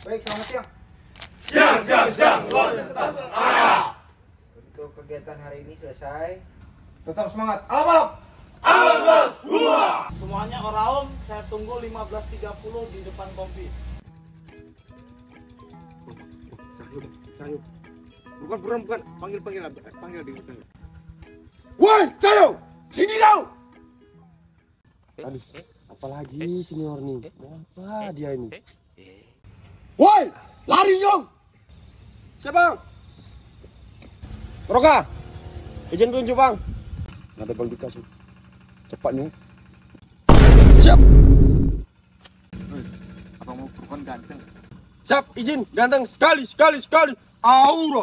Baik, selamat siang. Siang, luar biasa. Untuk kegiatan hari ini selesai. Tetap semangat. Alam. Semuanya oraum, saya tunggu 15.30 di depan kompi. Cayo. Bukan. Panggil di. Woi, Cayo! Sini kau! Aduh, apalagi senior nih? Apa dia ini? Woi, lari nyong! Siapa? Roka, izin tunjuk bang. Ada bang dikasih. Cepat nyong. Siap. Abang mau bukan ganteng. Siap, izin. Ganteng sekali. Aura.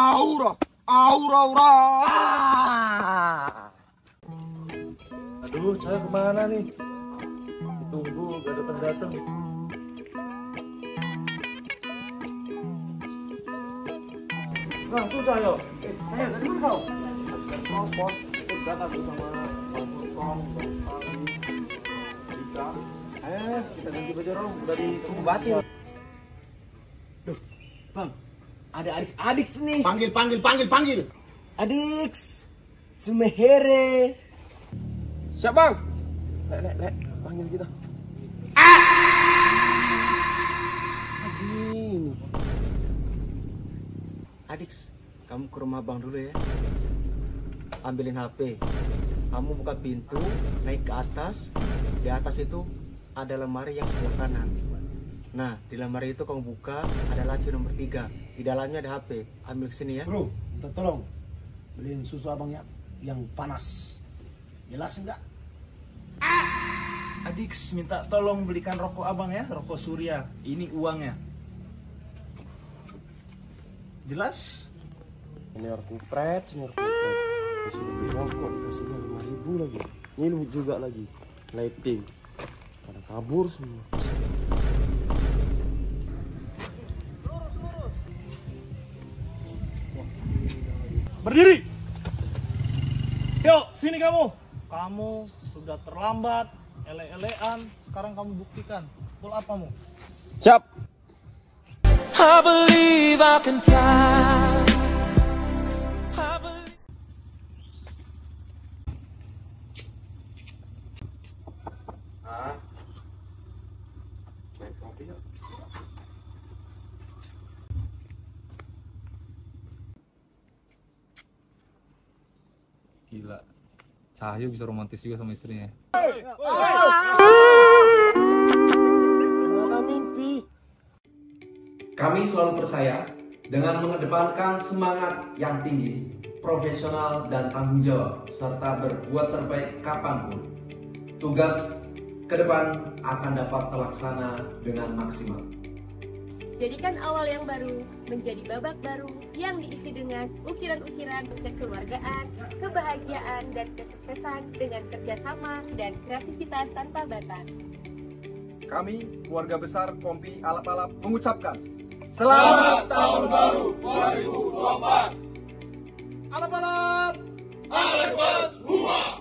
Aduh, saya kemana nih? Tunggu, gak datang. Nah, tuh Cahyo. Ayo, dari mana kau? Pos, udah aku sama Bang Putong, Bang Pali, Dika. Kita ganti baju orang udah di tunggu batin. Bang, ada adik nih. Panggil. Adik, Sumehere. Siap bang. Lek, panggil kita. Begini. Adik, kamu ke rumah bang dulu ya. Ambilin HP. Kamu buka pintu, naik ke atas. Di atas itu ada lemari yang sebelah kanan. Nah, di lemari itu kamu buka, ada laci nomor 3. Di dalamnya ada HP. Ambil kesini ya. Bro, minta tolong beliin susu abang ya yang panas. Jelas enggak? Adik minta tolong belikan rokok abang ya, rokok Surya. Ini uangnya. Jelas? Senior kupret. Disuruh beli rokok, dikasihnya 5.000 lagi. Ini juga lagi. Lighting. Pada kabur semua. Berdiri. Yuk, sini kamu. Kamu sudah terlambat, ele-elean. Sekarang kamu buktikan. Full apamu? Siap. I believe I can fly. Gila. Cahyo bisa romantis juga sama istrinya. Ternyata mimpi. Kami selalu percaya dengan mengedepankan semangat yang tinggi, profesional dan tanggung jawab, serta berbuat terbaik kapanpun, tugas ke depan akan dapat terlaksana dengan maksimal. Jadikan awal yang baru menjadi babak baru yang diisi dengan ukiran-ukiran kekeluargaan, kebahagiaan, dan kesuksesan dengan kerjasama dan kreativitas tanpa batas. Kami, keluarga besar Kompi Alap-Alap, mengucapkan Selamat Tahun Baru 2024. Alap-Alap! Alap-alap,